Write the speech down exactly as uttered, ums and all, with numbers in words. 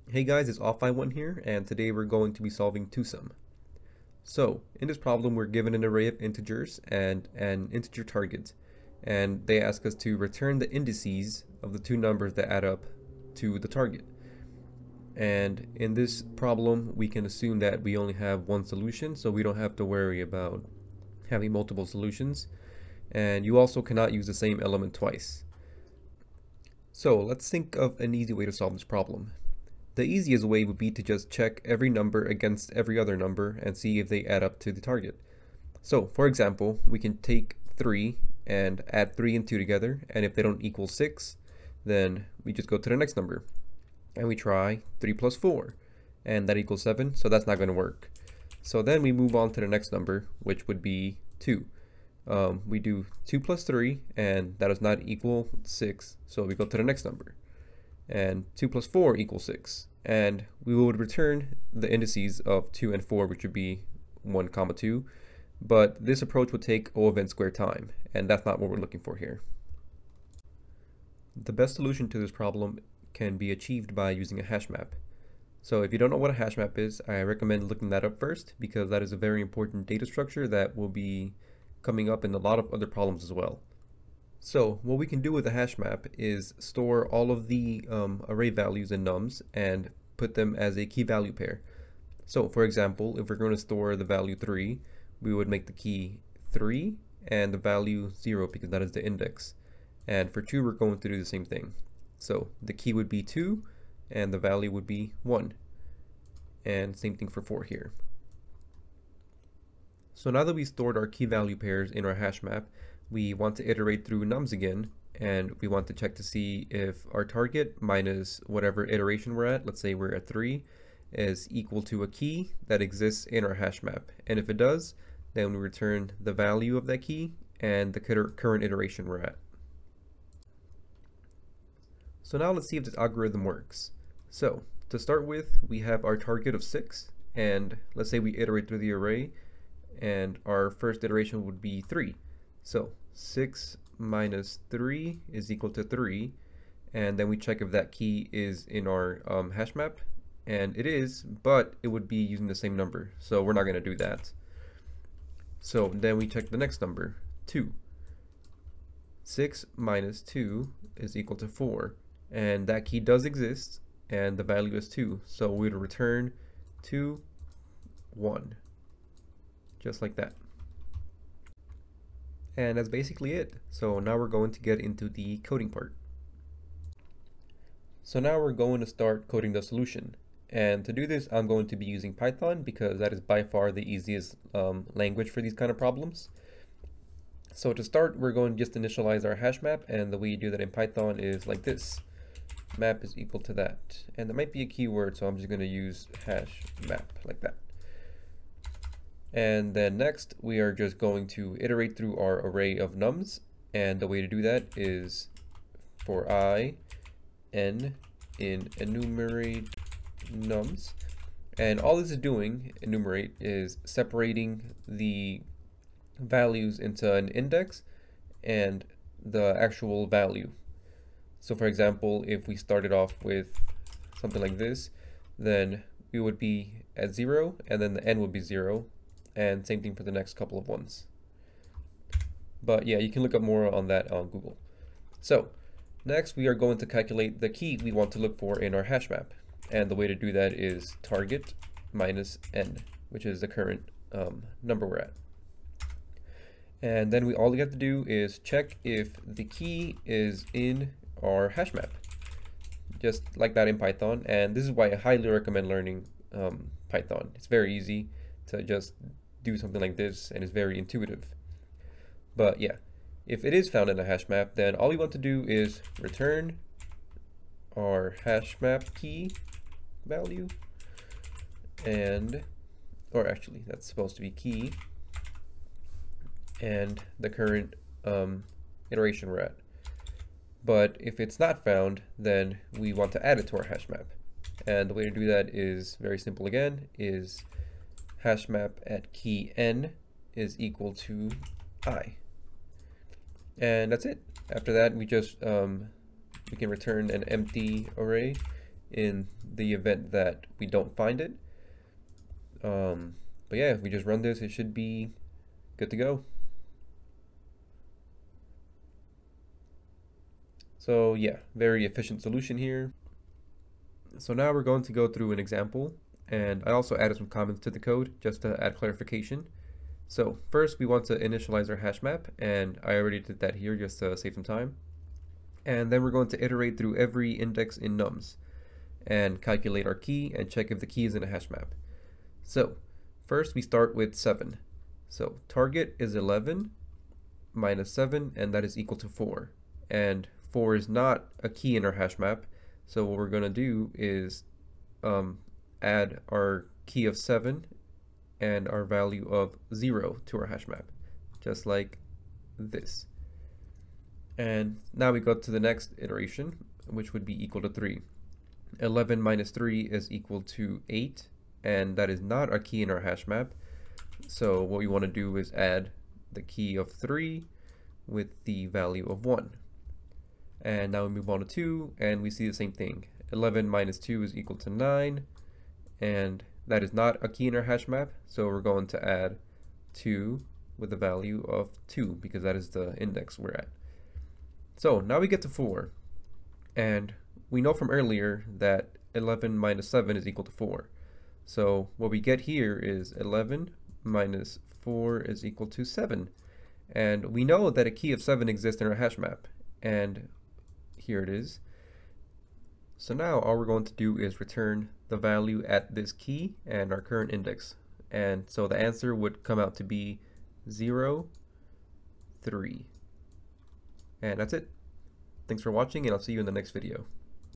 Hey guys, it's off I one here, and today we're going to be solving twosome. So, in this problem we're given an array of integers and an integer target, and they ask us to return the indices of the two numbers that add up to the target. And in this problem we can assume that we only have one solution, so we don't have to worry about having multiple solutions, and you also cannot use the same element twice. So let's think of an easy way to solve this problem. The easiest way would be to just check every number against every other number and see if they add up to the target. So, for example, we can take three and add three and two together, and if they don't equal six, then we just go to the next number. And we try three plus four, and that equals seven, so that's not going to work. So then we move on to the next number, which would be two. Um, we do two plus three, and that does not equal six, so we go to the next number. And two plus four equals six, and we would return the indices of two and four, which would be one comma two, but this approach would take O of n squared time, and that's not what we're looking for here. The best solution to this problem can be achieved by using a hash map. So if you don't know what a hash map is, I recommend looking that up first, because that is a very important data structure that will be coming up in a lot of other problems as well. So what we can do with a hash map is store all of the um, array values in nums and put them as a key value pair. So for example, if we're going to store the value three, we would make the key three and the value zero because that is the index. And for two, we're going to do the same thing. So the key would be two and the value would be one. And same thing for four here. So now that we stored our key value pairs in our hash map, we want to iterate through nums again, and we want to check to see if our target minus whatever iteration we're at, let's say we're at three, is equal to a key that exists in our hash map. And if it does, then we return the value of that key and the current iteration we're at. So now let's see if this algorithm works. So to start with, we have our target of six, and let's say we iterate through the array, and our first iteration would be three. So six minus three is equal to three, and then we check if that key is in our um, hash map, and it is, but it would be using the same number, so we're not going to do that. So then we check the next number, two. six minus two is equal to four, and that key does exist, and the value is two, so we would return two, one, just like that. And that's basically it. So now we're going to get into the coding part. So now we're going to start coding the solution. And to do this, I'm going to be using Python because that is by far the easiest um, language for these kind of problems. So to start, we're going to just initialize our hash map, and the way you do that in Python is like this. Map is equal to that. And that might be a keyword, so I'm just going to use hash map like that. And then next, we are just going to iterate through our array of nums, and the way to do that is for I, n in enumerate nums, and all this is doing, enumerate, is separating the values into an index and the actual value. So for example, if we started off with something like this, then we would be at zero, and then the n would be zero, and same thing for the next couple of ones. But yeah, you can look up more on that on Google. So next we are going to calculate the key we want to look for in our hash map, and the way to do that is target minus n, which is the current um, number we're at. And then we all we have to do is check if the key is in our hash map, just like that in Python. And this is why I highly recommend learning um, Python. It's very easy to just do something like this, and it's very intuitive. But yeah, if it is found in a hash map, then all we want to do is return our hash map key value, and or actually that's supposed to be key and the current um, iteration we're at. But if it's not found, then we want to add it to our hash map, and the way to do that is very simple again, is hash map at key n is equal to I, and that's it. After that, we just um, we can return an empty array in the event that we don't find it. Um, but yeah, if we just run this, it should be good to go. So yeah, very efficient solution here. So now we're going to go through an example, and I also added some comments to the code just to add clarification. So first we want to initialize our hash map, and I already did that here just to save some time. And then we're going to iterate through every index in nums and calculate our key and check if the key is in a hash map. So first we start with seven. So target is eleven minus seven, and that is equal to four. And four is not a key in our hash map. So what we're going to do is um, add our key of seven and our value of zero to our hash map, just like this. And now we go to the next iteration, which would be equal to three. eleven minus three is equal to eight, and that is not a key in our hash map. So what we want to do is add the key of three with the value of one. And now we move on to two, and we see the same thing. eleven minus two is equal to nine, and that is not a key in our hash map, so we're going to add two with the value of two, because that is the index we're at. So now we get to four, and we know from earlier that eleven minus seven is equal to four. So what we get here is eleven minus four is equal to seven. And we know that a key of seven exists in our hash map, and here it is. So now all we're going to do is return the value at this key and our current index. And so the answer would come out to be zero, three. And that's it. Thanks for watching, and I'll see you in the next video.